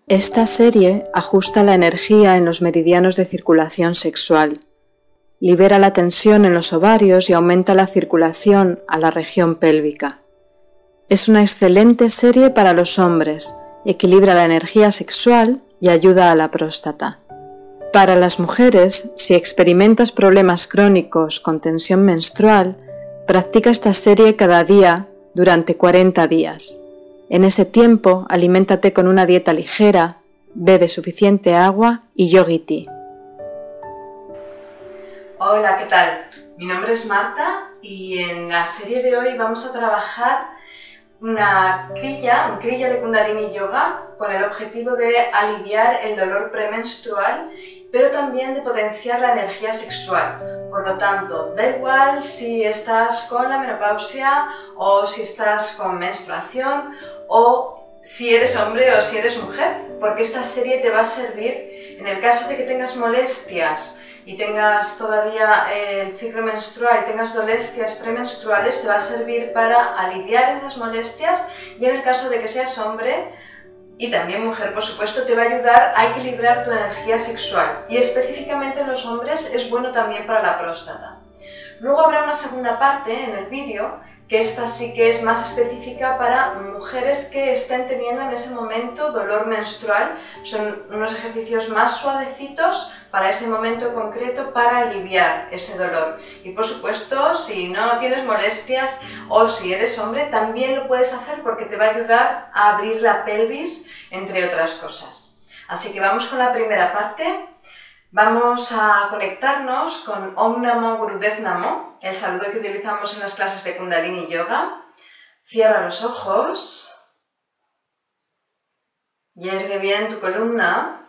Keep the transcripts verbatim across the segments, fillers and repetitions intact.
Esta serie ajusta la energía en los meridianos de circulación sexual, libera la tensión en los ovarios y aumenta la circulación a la región pélvica. Es una excelente serie para los hombres, equilibra la energía sexual y ayuda a la próstata. Para las mujeres, si experimentas problemas crónicos con tensión menstrual, practica esta serie cada día durante cuarenta días. En ese tiempo, aliméntate con una dieta ligera, bebe suficiente agua y yogi tea. Hola, ¿qué tal? Mi nombre es Marta y en la serie de hoy vamos a trabajar una kriya, un kriya de Kundalini Yoga con el objetivo de aliviar el dolor premenstrual, pero también de potenciar la energía sexual. Por lo tanto, da igual si estás con la menopausia o si estás con menstruación o si eres hombre o si eres mujer, porque esta serie te va a servir en el caso de que tengas molestias y tengas todavía el ciclo menstrual y tengas dolencias premenstruales, te va a servir para aliviar esas molestias, y en el caso de que seas hombre y también mujer, por supuesto, te va a ayudar a equilibrar tu energía sexual, y específicamente en los hombres es bueno también para la próstata. Luego habrá una segunda parte en el vídeo, que esta sí que es más específica para mujeres que estén teniendo en ese momento dolor menstrual. Son unos ejercicios más suavecitos para ese momento concreto para aliviar ese dolor. Y por supuesto, si no tienes molestias o si eres hombre, también lo puedes hacer porque te va a ayudar a abrir la pelvis, entre otras cosas. Así que vamos con la primera parte. Vamos a conectarnos con Om Namo Gurudev Namo, el saludo que utilizamos en las clases de Kundalini Yoga. Cierra los ojos y ergue bien tu columna.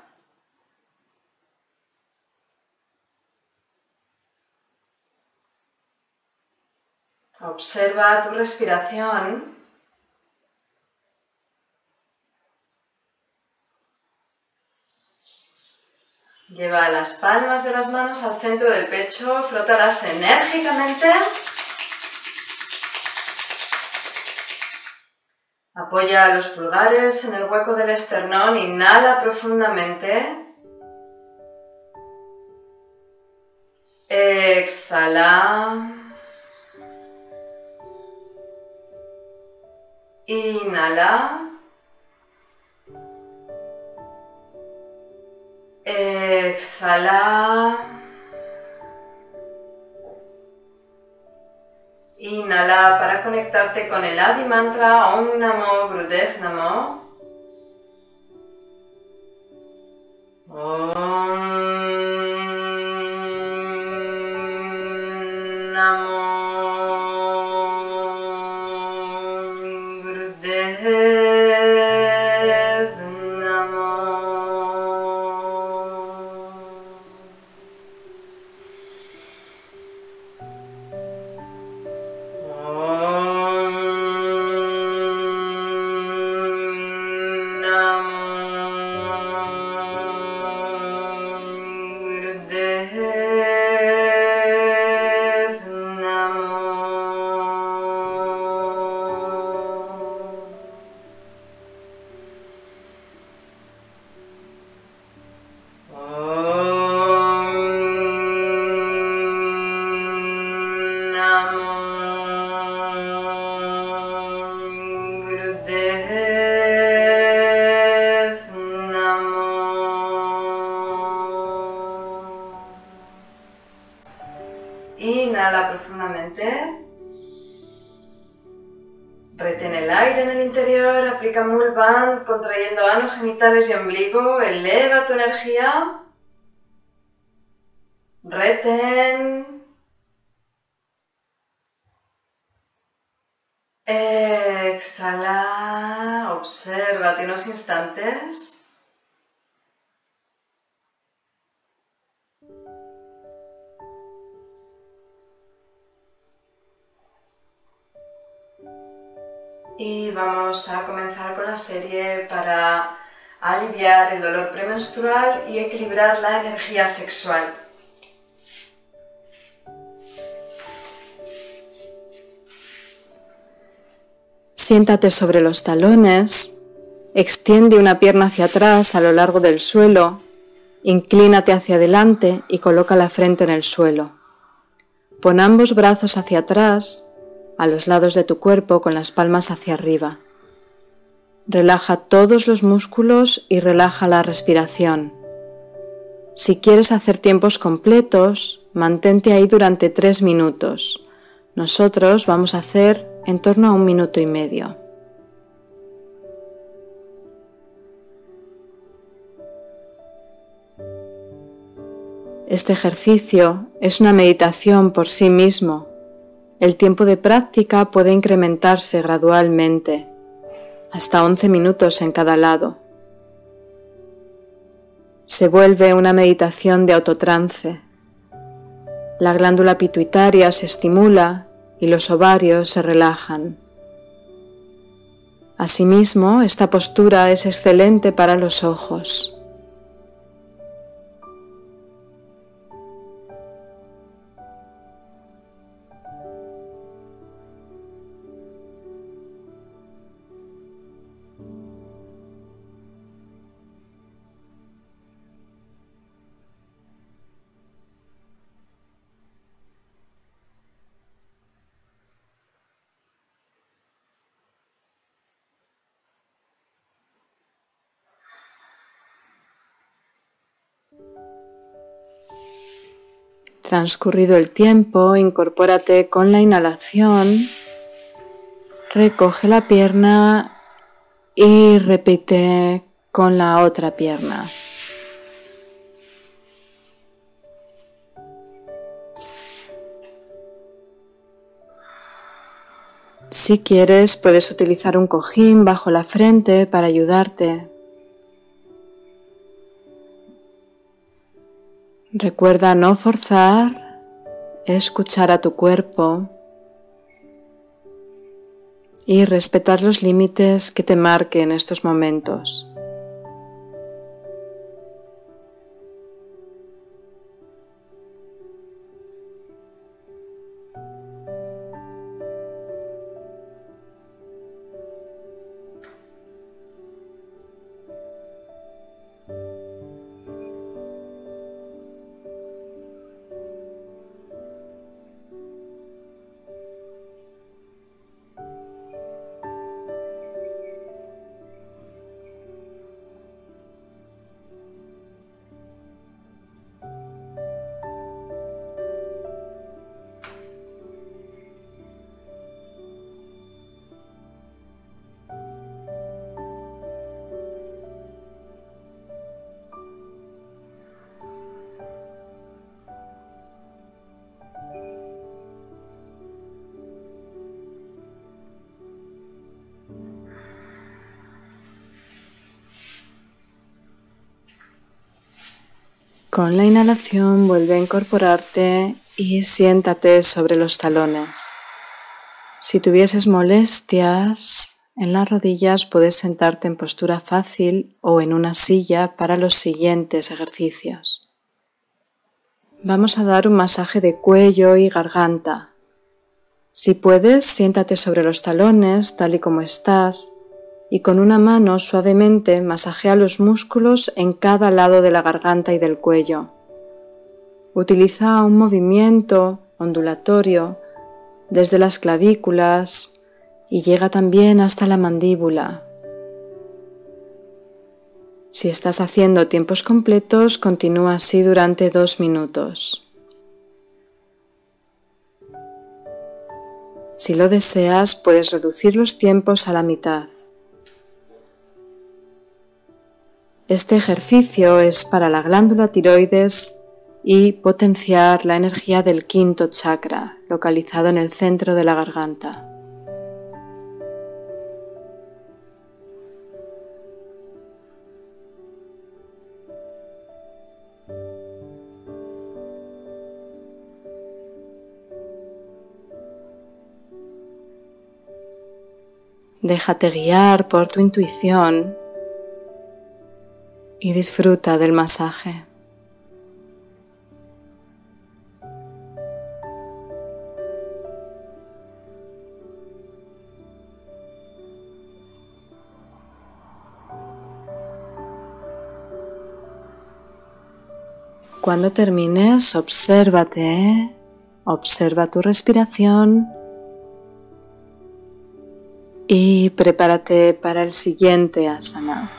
Observa tu respiración. Lleva las palmas de las manos al centro del pecho, frótalas enérgicamente. Apoya los pulgares en el hueco del esternón, inhala profundamente. Exhala. Inhala. Exhala. Inhala para conectarte con el Adi Mantra Om Namo Gurudev Namo. Om Namo Gurudev Namo. Inhala profundamente. Retén el aire en el interior, aplica Mul Bandh contrayendo ano, genitales y ombligo, eleva tu energía. Retén. Exhala, obsérvate unos instantes. Y vamos a comenzar con la serie para aliviar el dolor premenstrual y equilibrar la energía sexual. Siéntate sobre los talones, Extiende una pierna hacia atrás a lo largo del suelo, inclínate hacia adelante y coloca la frente en el suelo. Pon ambos brazos hacia atrás, a los lados de tu cuerpo con las palmas hacia arriba. Relaja todos los músculos y relaja la respiración. Si quieres hacer tiempos completos, mantente ahí durante tres minutos. Nosotros vamos a hacer en torno a un minuto y medio. Este ejercicio es una meditación por sí mismo. El tiempo de práctica puede incrementarse gradualmente, hasta once minutos en cada lado. Se vuelve una meditación de autotrance. La glándula pituitaria se estimula y los ovarios se relajan. Asimismo, esta postura es excelente para los ojos. Transcurrido el tiempo, incorpórate con la inhalación, recoge la pierna y repite con la otra pierna. Si quieres, puedes utilizar un cojín bajo la frente para ayudarte. Recuerda no forzar, escuchar a tu cuerpo y respetar los límites que te marque en estos momentos. Con la inhalación vuelve a incorporarte y siéntate sobre los talones. Si tuvieses molestias en las rodillas, puedes sentarte en postura fácil o en una silla para los siguientes ejercicios. Vamos a dar un masaje de cuello y garganta. Si puedes, siéntate sobre los talones tal y como estás y con una mano suavemente masajea los músculos en cada lado de la garganta y del cuello. Utiliza un movimiento ondulatorio desde las clavículas y llega también hasta la mandíbula. Si estás haciendo tiempos completos, continúa así durante dos minutos. Si lo deseas, puedes reducir los tiempos a la mitad. Este ejercicio es para la glándula tiroides y potenciar la energía del quinto chakra, localizado en el centro de la garganta. Déjate guiar por tu intuición y disfruta del masaje. Cuando termines, obsérvate, observa tu respiración y prepárate para el siguiente asana.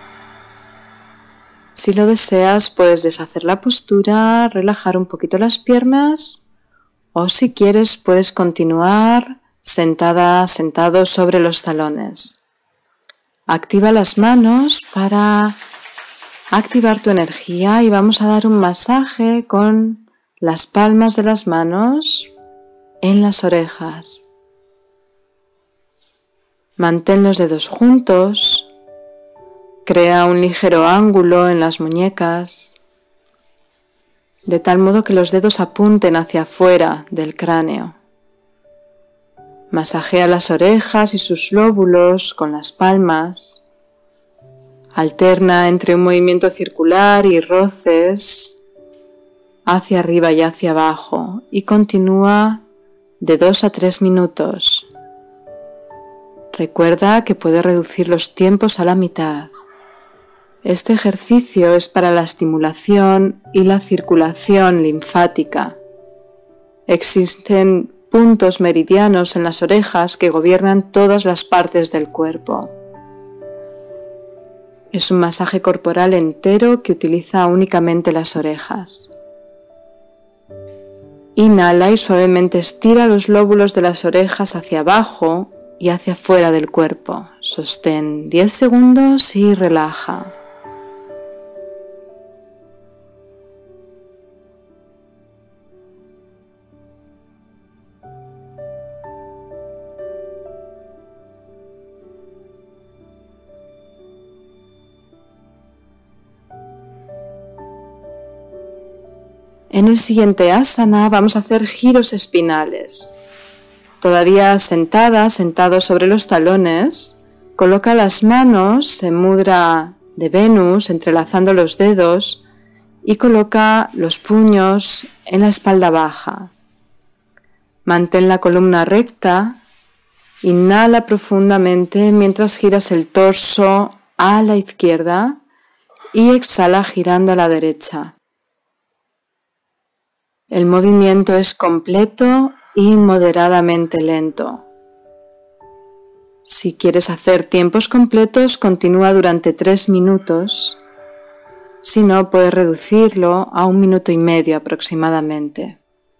Si lo deseas, puedes deshacer la postura, relajar un poquito las piernas o si quieres puedes continuar sentada, sentado sobre los talones. Activa las manos para activar tu energía y vamos a dar un masaje con las palmas de las manos en las orejas. Mantén los dedos juntos, crea un ligero ángulo en las muñecas, de tal modo que los dedos apunten hacia afuera del cráneo. Masajea las orejas y sus lóbulos con las palmas. Alterna entre un movimiento circular y roces hacia arriba y hacia abajo y continúa de dos a tres minutos. Recuerda que puedes reducir los tiempos a la mitad. Este ejercicio es para la estimulación y la circulación linfática. Existen puntos meridianos en las orejas que gobiernan todas las partes del cuerpo. Es un masaje corporal entero que utiliza únicamente las orejas. Inhala y suavemente estira los lóbulos de las orejas hacia abajo y hacia afuera del cuerpo. Sostén diez segundos y relaja. En el siguiente asana vamos a hacer giros espinales. Todavía sentada, sentado sobre los talones, coloca las manos en mudra de Venus, entrelazando los dedos, y coloca los puños en la espalda baja. Mantén la columna recta, inhala profundamente mientras giras el torso a la izquierda y exhala girando a la derecha. El movimiento es completo y moderadamente lento. Si quieres hacer tiempos completos, continúa durante tres minutos. Si no, puedes reducirlo a un minuto y medio aproximadamente.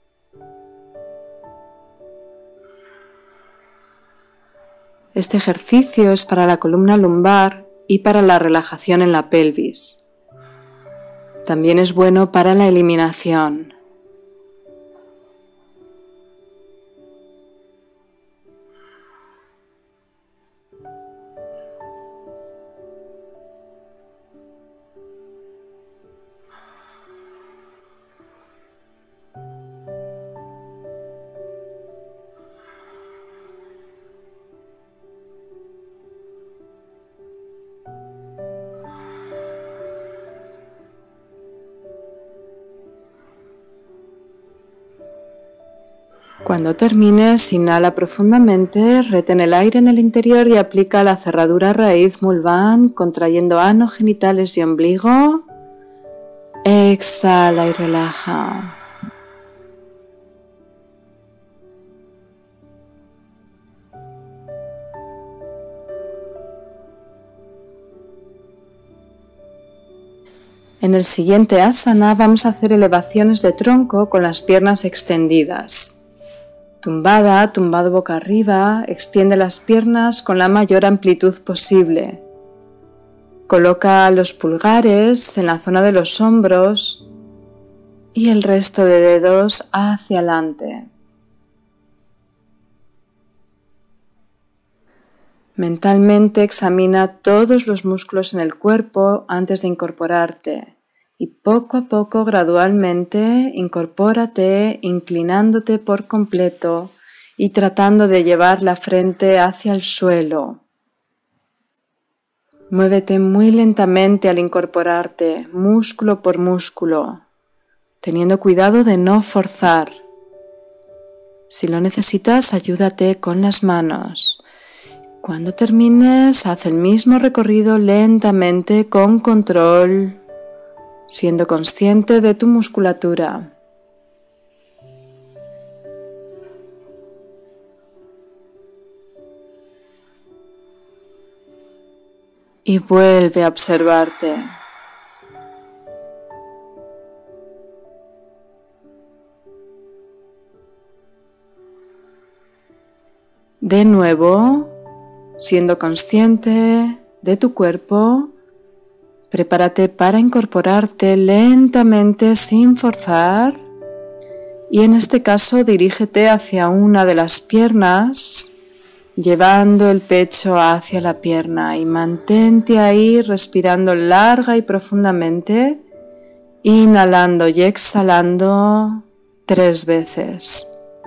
Este ejercicio es para la columna lumbar y para la relajación en la pelvis. También es bueno para la eliminación. Cuando termines, inhala profundamente, retén el aire en el interior y aplica la cerradura raíz Mulvan, contrayendo ano, genitales y ombligo. Exhala y relaja. En el siguiente asana vamos a hacer elevaciones de tronco con las piernas extendidas. Tumbada, tumbado boca arriba, extiende las piernas con la mayor amplitud posible. Coloca los pulgares en la zona de los hombros y el resto de dedos hacia adelante. Mentalmente examina todos los músculos en el cuerpo antes de incorporarte. Y poco a poco, gradualmente, incorpórate inclinándote por completo y tratando de llevar la frente hacia el suelo. Muévete muy lentamente al incorporarte, músculo por músculo, teniendo cuidado de no forzar. Si lo necesitas, ayúdate con las manos. Cuando termines, haz el mismo recorrido lentamente, con control, siendo consciente de tu musculatura. Y vuelve a observarte. De nuevo, siendo consciente de tu cuerpo, prepárate para incorporarte lentamente sin forzar y en este caso dirígete hacia una de las piernas, llevando el pecho hacia la pierna y mantente ahí respirando larga y profundamente, inhalando y exhalando tres veces.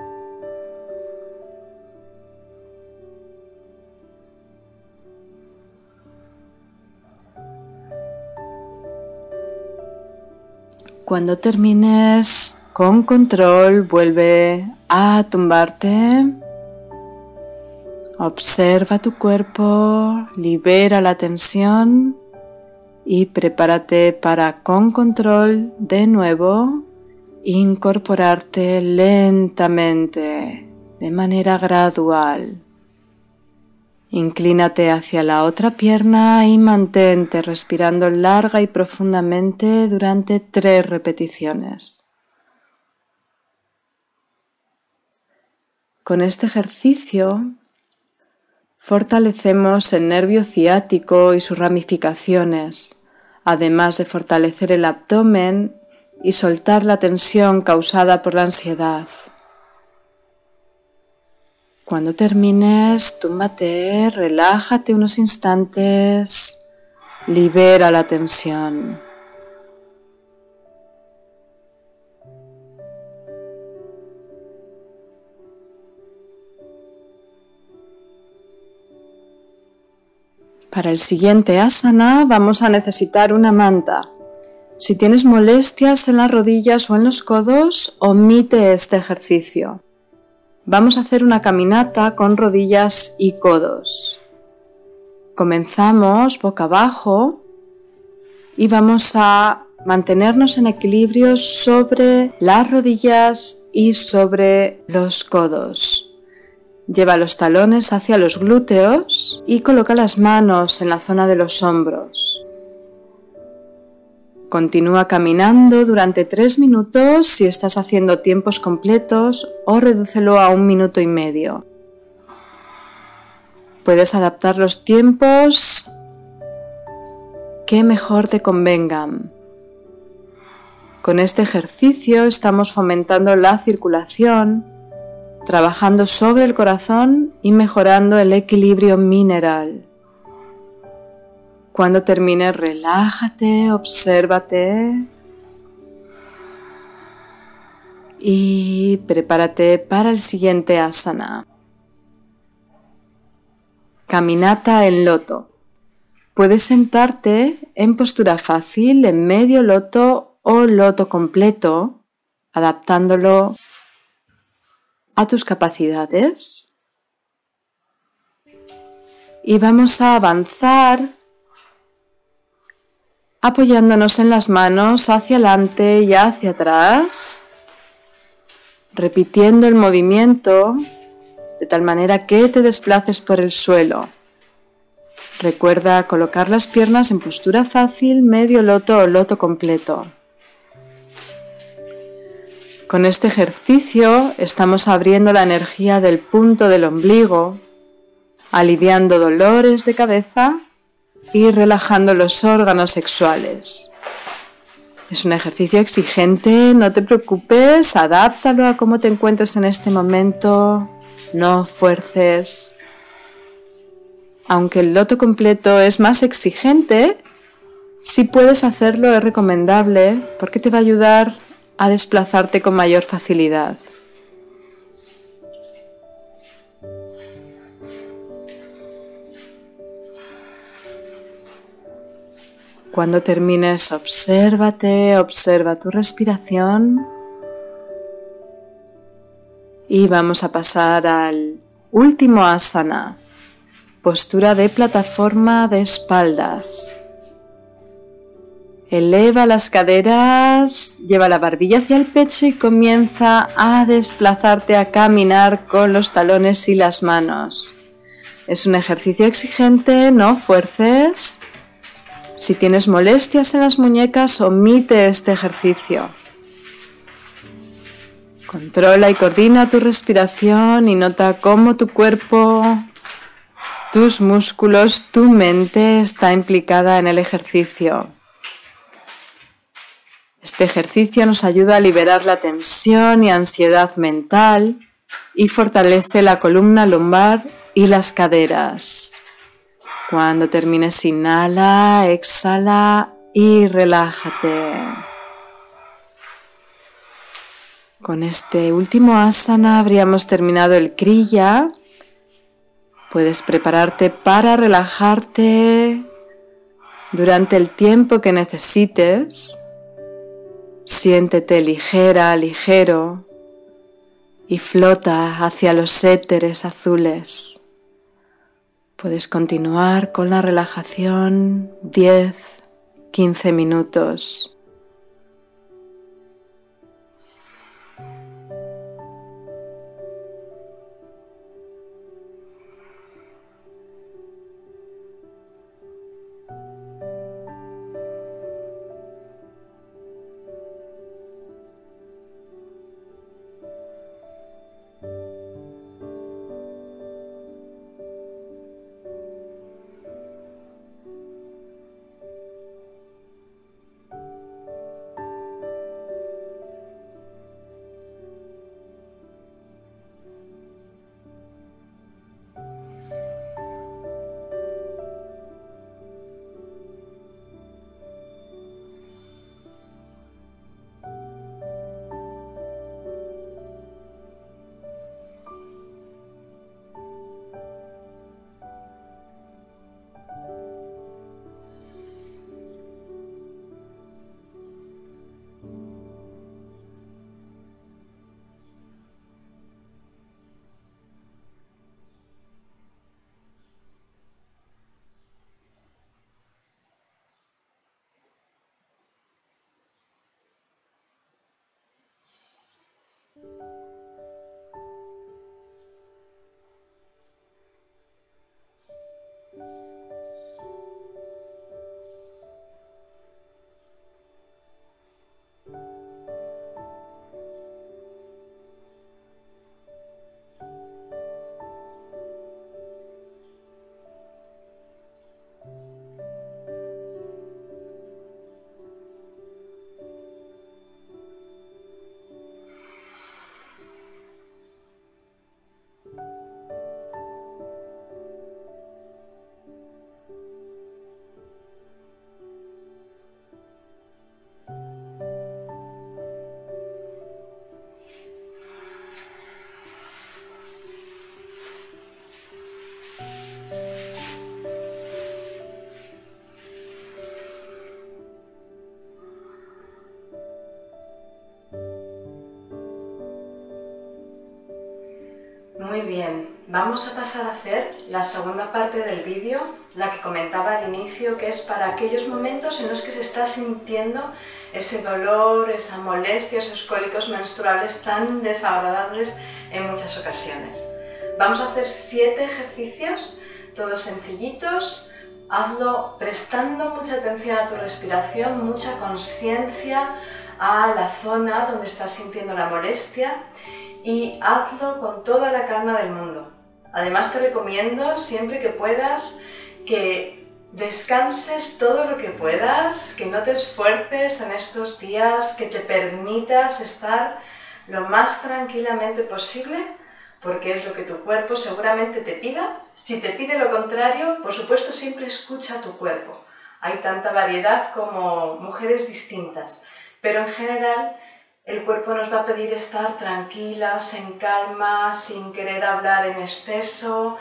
Cuando termines, con control, vuelve a tumbarte. Observa tu cuerpo, libera la tensión y prepárate para, con control, de nuevo, incorporarte lentamente, de manera gradual. Inclínate hacia la otra pierna y mantente respirando larga y profundamente durante tres repeticiones. Con este ejercicio fortalecemos el nervio ciático y sus ramificaciones, además de fortalecer el abdomen y soltar la tensión causada por la ansiedad. Cuando termines, túmbate, relájate unos instantes, libera la tensión. Para el siguiente asana vamos a necesitar una manta. Si tienes molestias en las rodillas o en los codos, omite este ejercicio. Vamos a hacer una caminata con rodillas y codos. Comenzamos boca abajo y vamos a mantenernos en equilibrio sobre las rodillas y sobre los codos. Lleva los talones hacia los glúteos y coloca las manos en la zona de los hombros. Continúa caminando durante tres minutos si estás haciendo tiempos completos o redúcelo a un minuto y medio. Puedes adaptar los tiempos que mejor te convengan. Con este ejercicio estamos fomentando la circulación, trabajando sobre el corazón y mejorando el equilibrio mineral. Cuando termines, relájate, obsérvate y prepárate para el siguiente asana. Caminata en loto. Puedes sentarte en postura fácil, en medio loto o loto completo, adaptándolo a tus capacidades. Y vamos a avanzar apoyándonos en las manos hacia adelante y hacia atrás, repitiendo el movimiento de tal manera que te desplaces por el suelo. Recuerda colocar las piernas en postura fácil, medio loto o loto completo. Con este ejercicio estamos abriendo la energía del punto del ombligo, aliviando dolores de cabeza y relajando los órganos sexuales. Es un ejercicio exigente, no te preocupes, adáptalo a cómo te encuentres en este momento, no fuerces. Aunque el loto completo es más exigente, si puedes hacerlo es recomendable porque te va a ayudar a desplazarte con mayor facilidad. Cuando termines, obsérvate, observa tu respiración y vamos a pasar al último asana, postura de plataforma de espaldas. Eleva las caderas, lleva la barbilla hacia el pecho y comienza a desplazarte, a caminar con los talones y las manos. Es un ejercicio exigente, no fuerces. Si tienes molestias en las muñecas, omite este ejercicio. Controla y coordina tu respiración y nota cómo tu cuerpo, tus músculos, tu mente está implicada en el ejercicio. Este ejercicio nos ayuda a liberar la tensión y ansiedad mental y fortalece la columna lumbar y las caderas. Cuando termines, inhala, exhala y relájate. Con este último asana habríamos terminado el kriya. Puedes prepararte para relajarte durante el tiempo que necesites. Siéntete ligera, ligero y flota hacia los éteres azules. Puedes continuar con la relajación diez a quince minutos. Muy bien, vamos a pasar a hacer la segunda parte del vídeo, la que comentaba al inicio, que es para aquellos momentos en los que se está sintiendo ese dolor, esa molestia, esos cólicos menstruales tan desagradables en muchas ocasiones. Vamos a hacer siete ejercicios, todos sencillitos. Hazlo prestando mucha atención a tu respiración, mucha conciencia a la zona donde estás sintiendo la molestia y hazlo con toda la calma del mundo. Además te recomiendo siempre que puedas que descanses todo lo que puedas, que no te esfuerces en estos días, que te permitas estar lo más tranquilamente posible, porque es lo que tu cuerpo seguramente te pida. Si te pide lo contrario, por supuesto siempre escucha a tu cuerpo. Hay tanta variedad como mujeres distintas, pero en general el cuerpo nos va a pedir estar tranquilas, en calma, sin querer hablar en exceso.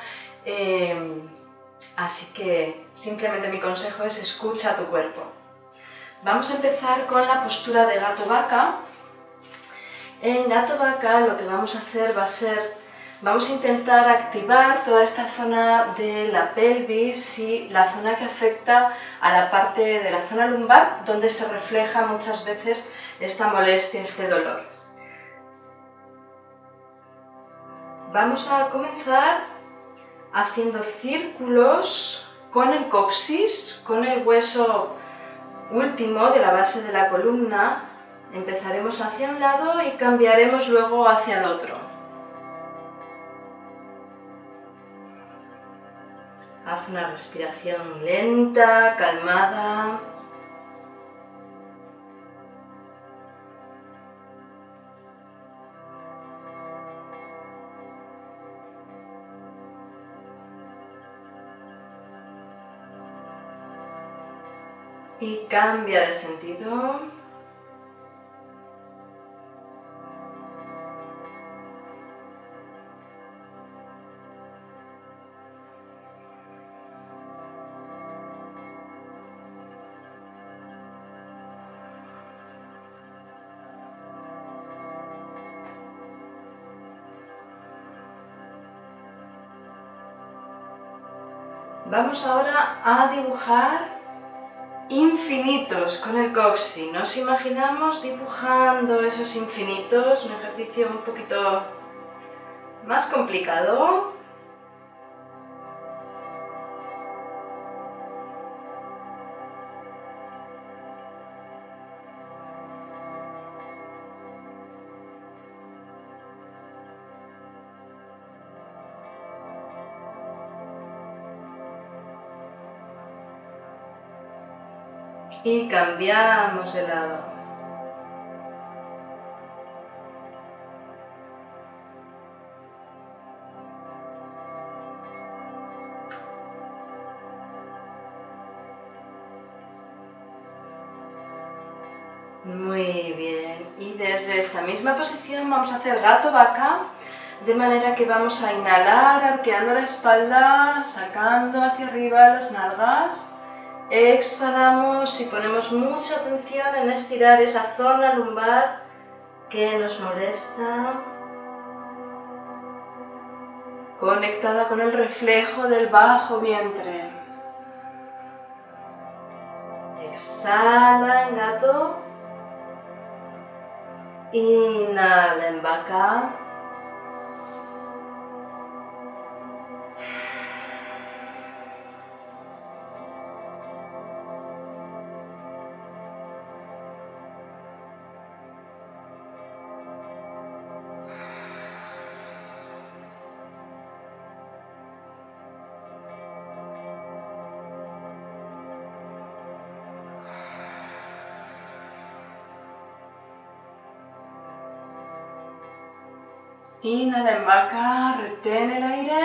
Eh, así que simplemente mi consejo es escucha a tu cuerpo. Vamos a empezar con la postura de gato vaca. En gato vaca lo que vamos a hacer va a ser Vamos a intentar activar toda esta zona de la pelvis y la zona que afecta a la parte de la zona lumbar, donde se refleja muchas veces esta molestia, este dolor. Vamos a comenzar haciendo círculos con el coxis, con el hueso último de la base de la columna. Empezaremos hacia un lado y cambiaremos luego hacia el otro. Haz una respiración lenta, calmada. Y cambia de sentido. Vamos ahora a dibujar infinitos con el coxis. Nos imaginamos dibujando esos infinitos, un ejercicio un poquito más complicado. Y cambiamos de lado. Muy bien. Y desde esta misma posición vamos a hacer gato vaca, de manera que vamos a inhalar arqueando la espalda, sacando hacia arriba las nalgas. Exhalamos y ponemos mucha atención en estirar esa zona lumbar que nos molesta, conectada con el reflejo del bajo vientre. Exhala en gato, inhala en vaca. Inhala en vaca, retén el aire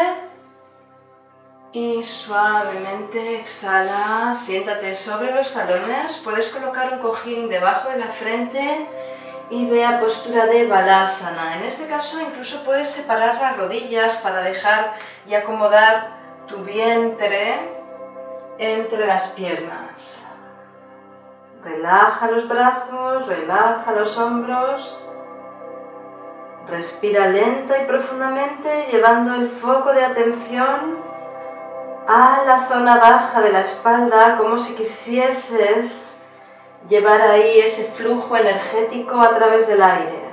y suavemente exhala. Siéntate sobre los talones, puedes colocar un cojín debajo de la frente y ve a postura de Balasana. En este caso incluso puedes separar las rodillas para dejar y acomodar tu vientre entre las piernas. Relaja los brazos, relaja los hombros. Respira lenta y profundamente, llevando el foco de atención a la zona baja de la espalda, como si quisieses llevar ahí ese flujo energético a través del aire.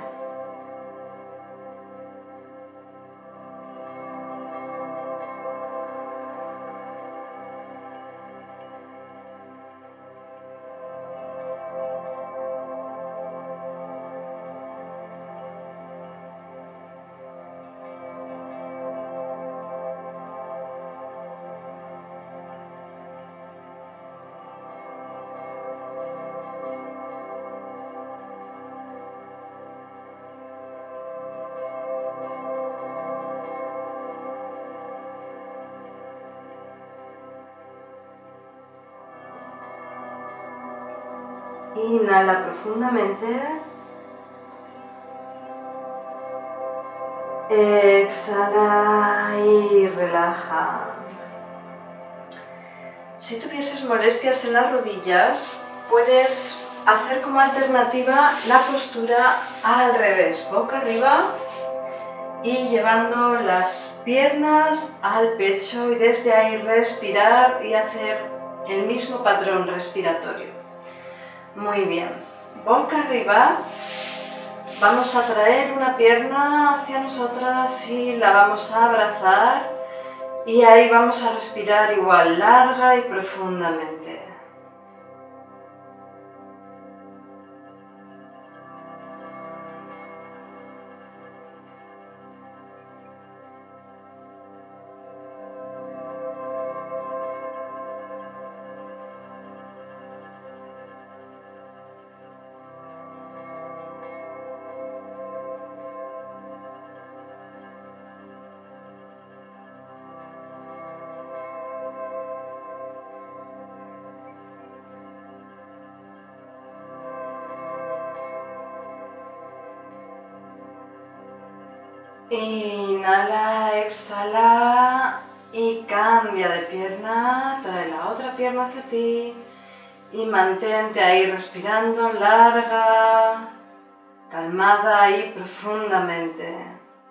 Inhala profundamente. Exhala y relaja. Si tuvieses molestias en las rodillas, puedes hacer como alternativa la postura al revés, boca arriba, y llevando las piernas al pecho y desde ahí respirar y hacer el mismo patrón respiratorio. Muy bien, boca arriba. Vamos a traer una pierna hacia nosotras y la vamos a abrazar y ahí vamos a respirar igual larga y profundamente. Inhala, exhala y cambia de pierna, trae la otra pierna hacia ti y mantente ahí respirando larga, calmada y profundamente.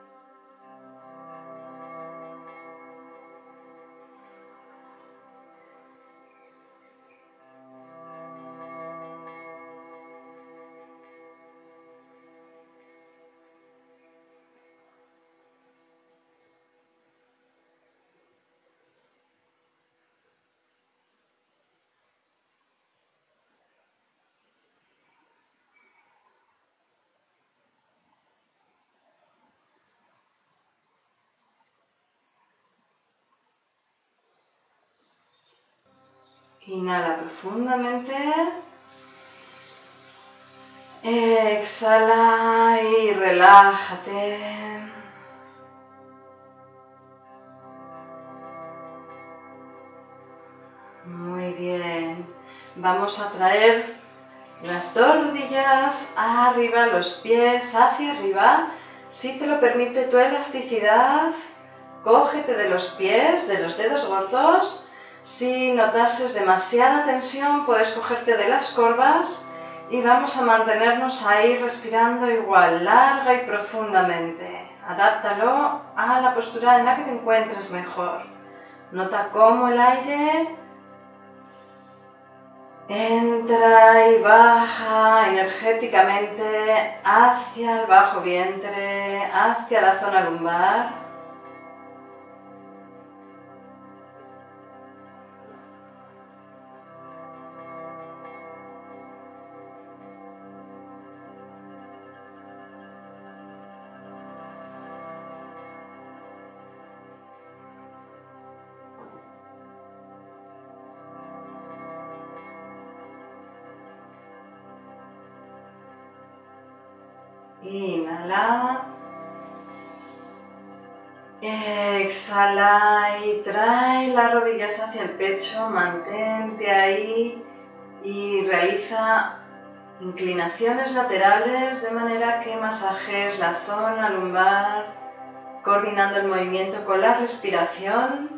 Inhala profundamente, exhala y relájate. Muy bien, vamos a traer las dos rodillas arriba, los pies hacia arriba. Si te lo permite tu elasticidad, cógete de los pies, de los dedos gordos. Si notases demasiada tensión, puedes cogerte de las corvas y vamos a mantenernos ahí respirando igual, larga y profundamente. Adáptalo a la postura en la que te encuentres mejor. Nota cómo el aire entra y baja energéticamente hacia el bajo vientre, hacia la zona lumbar. Inhala, exhala y trae las rodillas hacia el pecho, mantente ahí y realiza inclinaciones laterales de manera que masajes la zona lumbar, coordinando el movimiento con la respiración.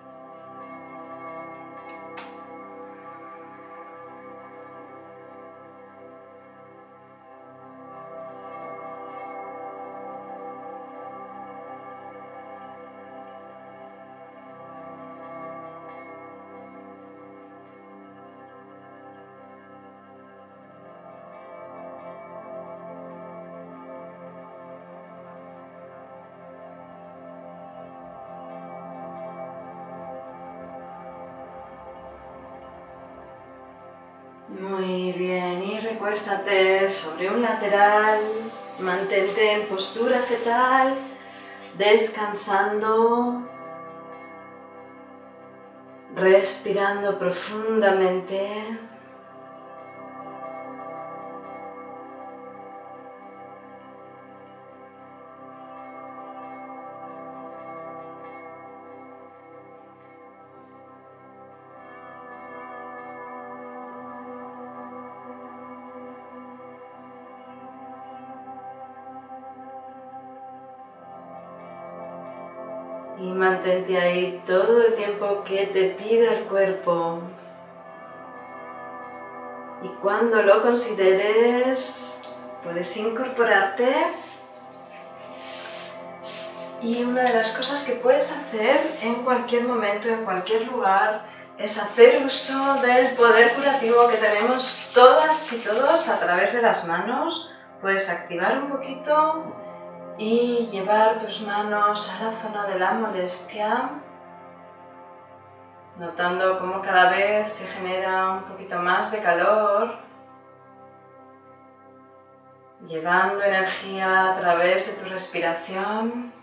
Muy bien, y recuéstate sobre un lateral, mantente en postura fetal, descansando, respirando profundamente. Y mantente ahí todo el tiempo que te pida el cuerpo. Y cuando lo consideres, puedes incorporarte Y una de las cosas que puedes hacer en cualquier momento, en cualquier lugar, es hacer uso del poder curativo que tenemos todas y todos a través de las manos. Puedes activar un poquito y llevar tus manos a la zona de la molestia, notando cómo cada vez se genera un poquito más de calor, llevando energía a través de tu respiración.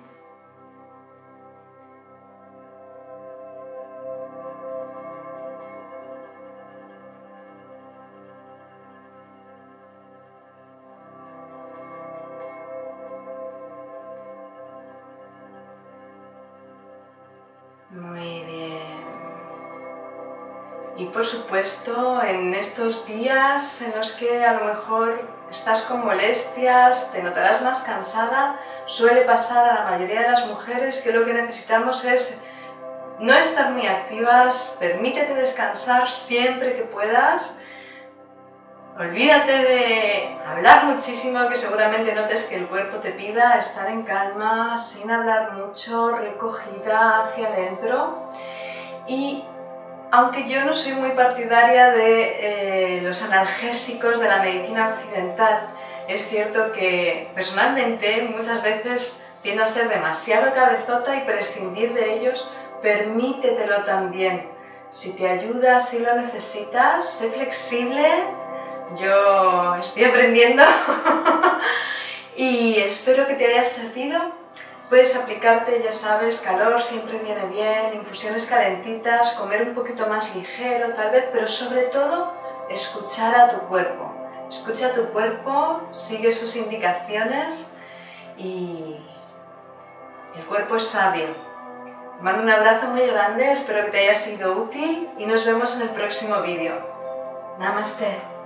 Muy bien. Y por supuesto, en estos días en los que a lo mejor estás con molestias, te notarás más cansada, suele pasar a la mayoría de las mujeres que lo que necesitamos es no estar muy activas, permítete descansar siempre que puedas. Olvídate de hablar muchísimo, que seguramente notes que el cuerpo te pida estar en calma, sin hablar mucho, recogida hacia adentro. Y aunque yo no soy muy partidaria de eh, los analgésicos de la medicina occidental, es cierto que personalmente muchas veces tiendo a ser demasiado cabezota y prescindir de ellos. Permítetelo también. Si te ayuda, si lo necesitas, sé flexible. Yo estoy aprendiendo y espero que te haya servido. Puedes aplicarte, ya sabes, calor siempre viene bien, infusiones calentitas, comer un poquito más ligero tal vez, pero sobre todo escuchar a tu cuerpo. Escucha a tu cuerpo, sigue sus indicaciones y el cuerpo es sabio. Te mando un abrazo muy grande, espero que te haya sido útil y nos vemos en el próximo vídeo. Namaste.